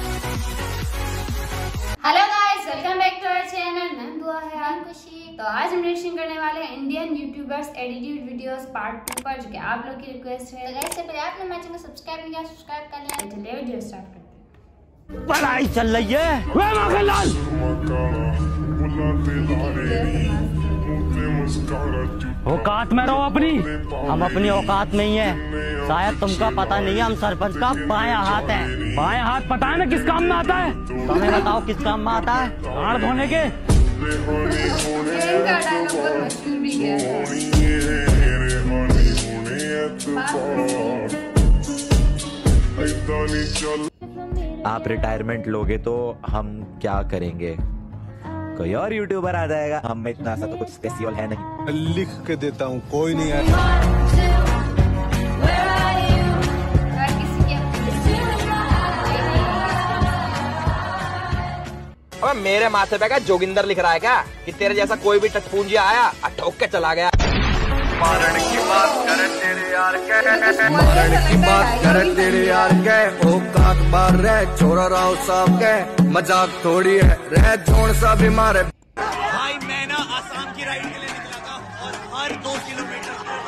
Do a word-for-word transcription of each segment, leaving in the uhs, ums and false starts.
Hello guys, welcome back to our channel. मैं दुआ है आप खुशी। तो आज हम रिएक्शन करने वाले हैं Indian YouTubers edited videos part two पर, जो कि आप लोग की रिक्वेस्ट है। तो गाइस, से पहले आपने हमारे चैनल को सब्सक्राइब नहीं किया, सब्सक्राइब कर लें। तो चलिए वीडियो स्टार्ट करते हैं। पढ़ाई चल रही है वे मोहनलाल। औकात में रहो अपनी, हम अपनी औकात में ही है। शायद तुमका पता नहीं है, हम सरपंच का बायां हाथ है। बायां हाथ पता है ना किस काम में आता है? तुम्हें बताओ किस काम में आता है? हाथ धोने के। आप रिटायरमेंट लोगे तो हम क्या करेंगे? कोई और यूट्यूबर आ जाएगा। हम में इतना सा तो कुछ स्पेशल है नहीं। लिख के देता हूँ, कोई नहीं है। अबे मेरे माथे पे क्या जोगिंदर लिख रहा है क्या कि तेरे जैसा कोई भी टचपूंजी आया ठोक के चला गया। मारण की बात करे तेरे यार के, मारण की बात करे तेरे यार के। औकात बार रहे छोरा राव साहब के, मजाक थोड़ी है रह जोड़ सा बीमार है। भाई मैं ना आसाम की राइड के लिए निकला था और हर दो किलोमीटर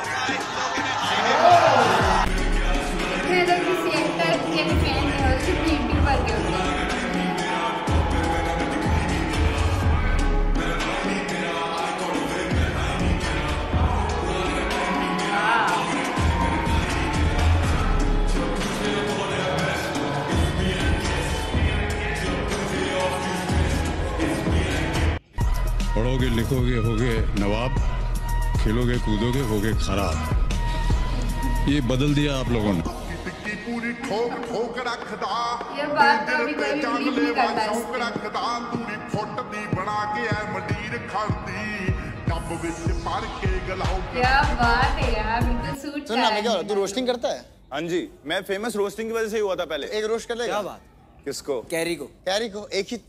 पढ़ोगे लिखोगे होगे नवाब, खेलोगे कूदोगे होगे खराब। ये बदल दिया आप लोगों ने। पूरी ठोक ठोक रखदा ये बात तो अभी कोई भी बिलीव नहीं करता है। ठोक रखदा पूरी फुੱਟ ਦੀ बना के है मंडीर खड़दी डब विच भर के गलाओ। क्या बात है यार, बिल्कुल सूट सुन ना, मैं क्या हो रहा, तू रोस्टिंग करता है? हाँ जी, मैं फेमस रोस्टिंग की वजह से ही हुआ था पहले। एक रोस्ट कर ले। क्या बात? किसको? कैरी को। कैरी को एक ही।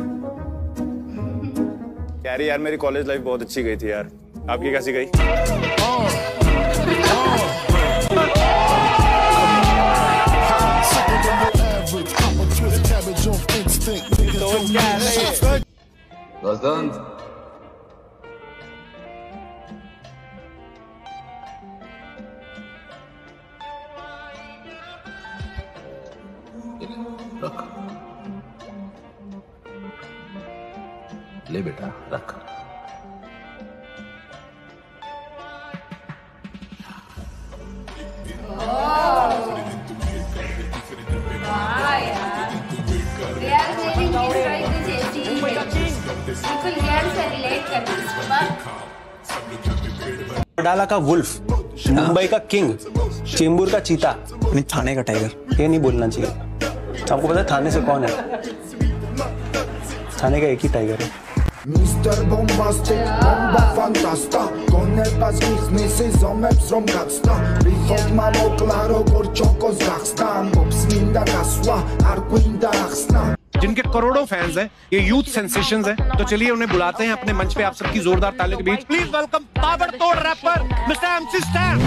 कैरी यार, मेरी कॉलेज लाइफ बहुत अच्छी गई थी यार। आपकी कैसी गई? ले बेटा रख। डाला का वुल्फ, मुंबई का किंग, चेंबूर का चीता, थाने का टाइगर। ये नहीं बोलना चाहिए। आपको पता है थाने से कौन है? थाने का एक ही टाइगर है। Mister Bombastic, bomba fantasta. Con el pas mis misis om epstrom gasta. Bifot mamo claro gorchokos gakstan. Pops minda kaswa, arquinda aksna. जिनके करोड़ों फैंस हैं, ये यूथ सेंसेशंस हैं, तो चलिए उन्हें बुलाते हैं अपने मंच पे आप सबकी जोरदार तालियों के बीच। प्लीज वेलकम ताबड़तोड़ rapper mister MC Stan.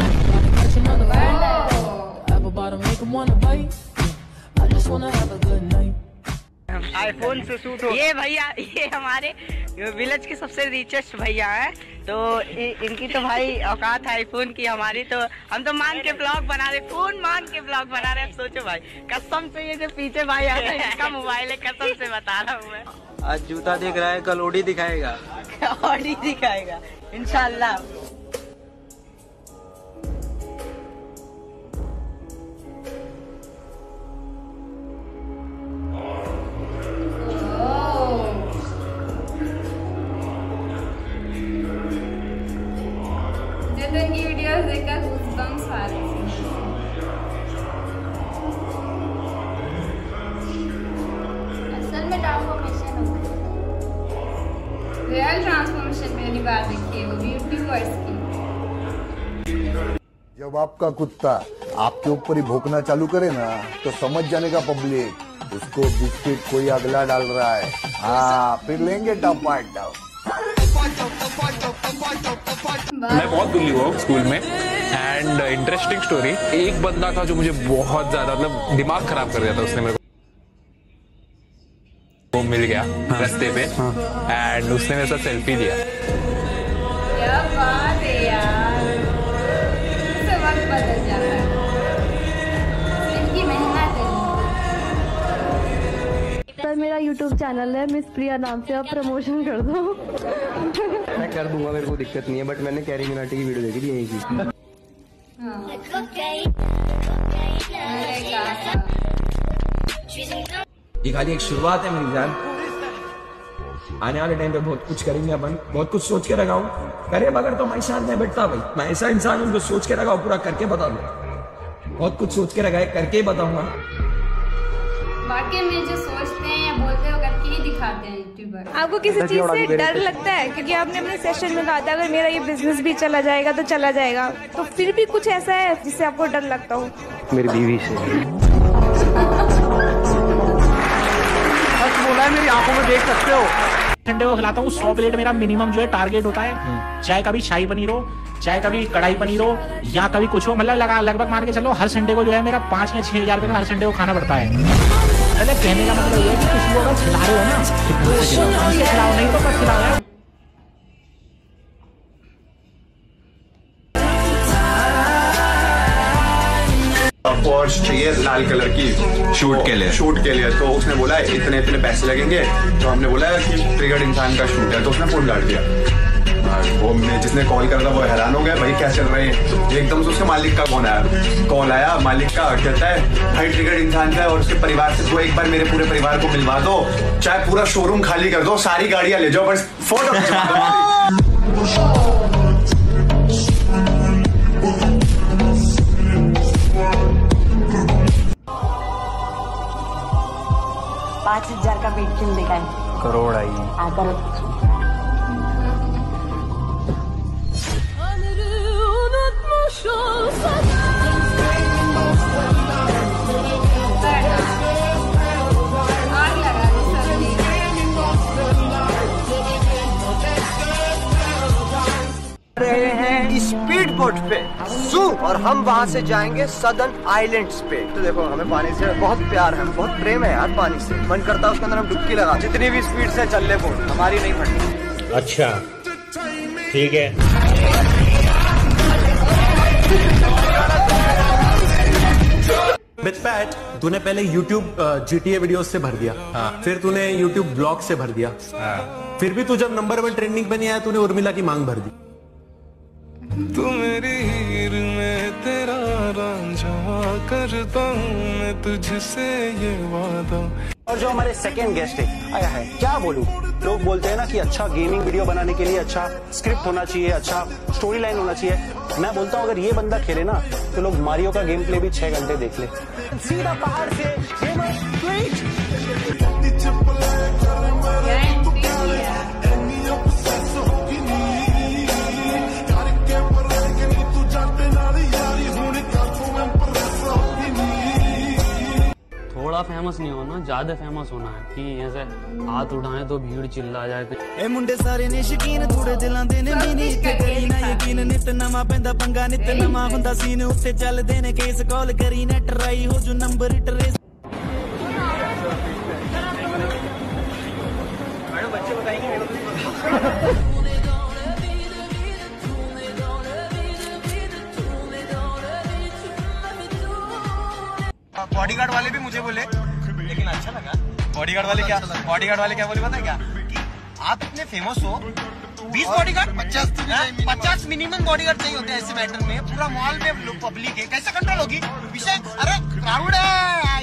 IPhone से शूट हो। ये भैया, ये हमारे विलेज के सबसे रिचेस्ट भैया हैं, तो इनकी तो भाई औकात है आईफोन की हमारी। तो हम तो मान के ब्लॉग बना रहे, फोन मान के ब्लॉग बना रहे हैं। सोचो भाई, कसम से ये जो पीछे भाई आता है इसका मोबाइल है, कसम से बता रहा हूँ मैं। आज जूता दिख रहा है, कल ओडी दिखाएगा। ओडी दिखाएगा इंशाल्लाह। की वीडियोस देखकर गूज़बम्स आ रहे हैं। असल में ट्रांसफॉर्मेशन हो गई, रियल ट्रांसफॉर्मेशन पहली बार देखी है, वो भी यूट्यूबर्स की। जब आपका कुत्ता आपके ऊपर ही भौंकना चालू करे ना, तो समझ जाने का पब्लिक उसको बिस्किट कोई अगला डाल रहा है। हाँ, फिर लेंगे टपाटप। मैं बहुत बुली हुआ स्कूल में एंड इंटरेस्टिंग स्टोरी। एक बंदा था जो मुझे बहुत ज्यादा मतलब दिमाग खराब कर दिया था उसने मेरे को। वो मिल गया रास्ते पे एंड उसने मेरे साथ सेल्फी लिया। क्या बात है यार, इससे वक्त बदल जाता है, इनकी मेहनत है। सर मेरा यूट्यूब चैनल है मिस प्रिया नाम से, आप प्रमोशन कर दो। मैं कर दूंगा, मेरे को दिक्कत नहीं है, बट मैंने कैरी मिनाटी की वीडियो देखी थी यही की। ये खाली एक शुरुआत है मेरी जान, आने वाले टाइम पे बहुत कुछ करेंगे अपन, बहुत कुछ सोच के रखा हूँ। करे बगैर तो मैं शांत नहीं बैठता भाई, मैं ऐसा इंसान हूँ जो सोच के रखा हूँ पूरा करके बता दूँ। बहुत कुछ सोच के रखा है, करके ही बताऊंगा। वाकई में जो सोचते हैं या बोलते हैं वो करके ही दिखाते हैं यूट्यूबर। आपको किसी चीज से डर लगता है? क्योंकि आपने अपने सेशन में कहा था अगर मेरा ये बिजनेस भी चला जाएगा तो चला जाएगा, तो फिर भी कुछ ऐसा है जिससे आपको डर लगता हो? मेरी बीवी से बोला है, मेरी आंखों में देख सकते हो। संडे को खिलाता हूँ सौ प्लेट मेरा मिनिमम जो है टारगेट होता है, चाहे कभी शाही पनीर हो, चाहे कभी कढ़ाई पनीर हो, या कभी कुछ हो, मतलब लगा लगभग मान के चलो हर संडे को जो है मेरा पाँच या छह हजार रुपए का हर संडे को खाना पड़ता है। मतलब कहने का मतलब ये है कि किसी को अगर खिला रहे हो ना तो खिलाओ, नहीं तो बस खिलाओ यार। पोर्श चाहिए लाल कलर की शूट के लिए शूट के लिए तो उसने बोला इतने इतने पैसे लगेंगे, तो हमने बोला कि ट्रिगर्ड इंसान का शूट है, तो उसने फोन डाल दिया। वो जिसने कॉल करा था वो हैरान हो गया, भाई क्या चल रहे हैं। एकदम से उसके मालिक का फोन आया, कॉल आया मालिक का, कहता है भाई ट्रिगर्ड इंसान का है और उसके परिवार से तो एक बार मेरे पूरे परिवार को मिलवा दो, चाहे पूरा शोरूम खाली कर दो, सारी गाड़ियां ले जाओ, बस फोटो खिंचवा दो। पाँच हजार का बेट फिल्म देखा है, करोड़ आई आकर रहे हैं स्पीड बोट पे जू, और हम वहाँ से जाएंगे सदर्न आइलैंड्स पे। तो देखो हमें पानी से बहुत प्यार है, बहुत प्रेम है यार पानी से, मन करता है उसके अंदर हम डुबकी लगा, जितनी भी स्पीड से चल ले बोट हमारी नहीं फटती। अच्छा ठीक है। बिटपैट तूने पहले YouTube जीटीए वीडियोस से भर दिया, हाँ। फिर तूने YouTube ब्लॉग से भर दिया, हाँ। फिर भी तू जब नंबर वन ट्रेंडिंग पे नहीं आया तूने उर्मिला की मांग भर दी। तू मेरी हीर में तेरा रांझा करता हूँ मैं तुझसे ये वादा। और जो हमारे सेकंड गेस्ट है आया है, क्या बोलूं, लोग बोलते हैं ना कि अच्छा गेमिंग वीडियो बनाने के लिए अच्छा स्क्रिप्ट होना चाहिए, अच्छा स्टोरी लाइन होना चाहिए। मैं बोलता हूँ अगर ये बंदा खेले ना तो लोग मारियो का गेम प्ले भी छह घंटे देख ले। सीधा पहाड़ से थोड़ा फेमस नहीं होना, ज्यादा फेमस होना है कि ऐसे हाथ उठाएं तो भीड़ चिल्ला जाए। ए मुंडे सारे ने शकीन थोड़े दिलां दे ने मिनी इत्थे करी ना यकीन, नित नवा पैंदा पंगा नित नवा हुंदा सीन उत्ते चलदे ने केस कॉल करी ना ट्राई हो जो नंबर ट्रेस। मैडम बच्चे बताएंगे बॉडीगार्ड वाले भी मुझे बोले, लेकिन अच्छा लगा। बॉडीगार्ड वाले क्या बॉडीगार्ड वाले क्या बोले पता है क्या, कि आप इतने फेमस हो, बीस बॉडीगार्ड पचास पचास मिनिमम बॉडीगार्ड चाहिए होते हैं ऐसे मैटर में। पूरा मॉल में लोग पब्लिक है, कैसे कंट्रोल होगी विषय, अरे क्राउड है।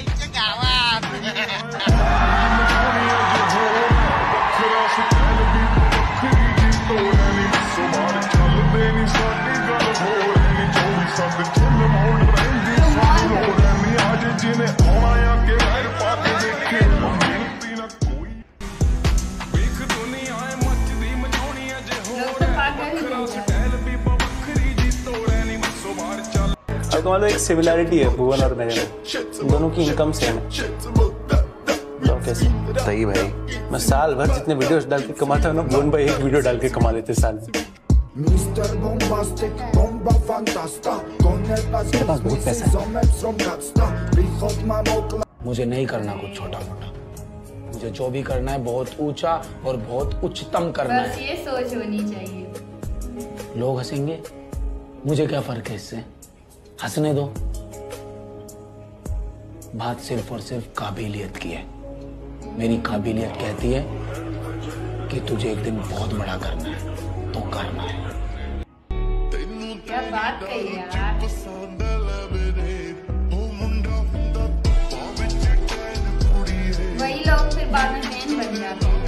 अब तो एक सिमिलैरिटी है भुवन और मेरे में, दोनों की इनकम सेम है। कैसे सही भाई, मैं साल भर जितने वीडियोस डाल के कमाता हूँ ना, भुवन भाई एक वीडियो डाल के कमा लेते साल में। मेरे पास बहुत पैसा है, मुझे नहीं करना कुछ छोटा मोटा, मुझे जो भी करना है बहुत ऊंचा और बहुत उच्चतम करना बस है। ये सोच होनी चाहिए। लोग हंसेंगे, मुझे क्या फर्क है इससे, हंसने दो। बात सिर्फ और सिर्फ काबिलियत की है। मेरी काबिलियत कहती है कि तुझे एक दिन बहुत बड़ा करना है तो करना है। क्या बात कही यार। वही लोग फिर बाद में फैन बन जाते हैं।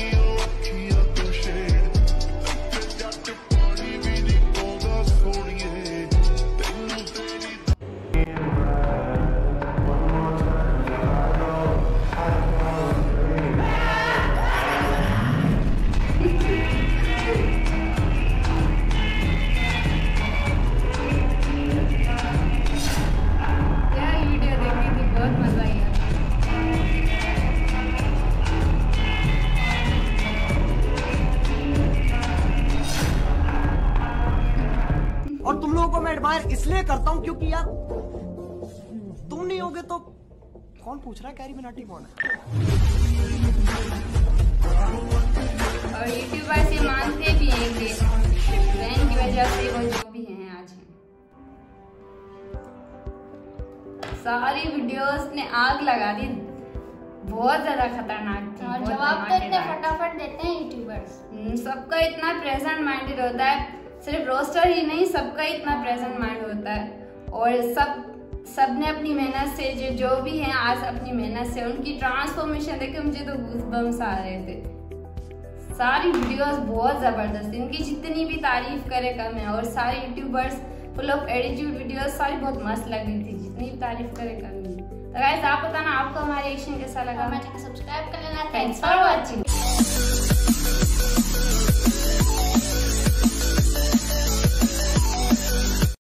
और तुम लोगों को मैं एडमायर इसलिए करता हूँ क्योंकि यार तुम नहीं होगे तो कौन पूछ रहा है कैरी मिनाटी कौन है। और यूट्यूबर्स ये मानते भी हैं कि फैन की वजह से वो जो भी हैं आज हैं। सारी वीडियोस ने आग लगा दी, बहुत ज्यादा खतरनाक थी। और जवाब तो इतने फटाफट देते हैं यूट्यूबर्स। सबका इतना प्रेजेंट माइंडेड होता है, सिर्फ रोस्टर ही नहीं, सबका इतना प्रेजेंट माइंड होता है। और सब सबने अपनी मेहनत से जो जो भी हैं आज अपनी मेहनत से उनकी ट्रांसफॉर्मेशन देखे मुझे तो गूज़बम्स आ रहे थे। सारी वीडियोस बहुत ज़बरदस्त, इनकी जितनी भी तारीफ करे कम है। और सारे YouTubers full of attitude videos सारी बहुत मस्त लग रही थी, जितनी भी तारीफ करे कम है। तो गाइस आप बताना आपको हमारे एक्शन कैसा लगा। सब्सक्राइब कर लेना। Thanks for watching.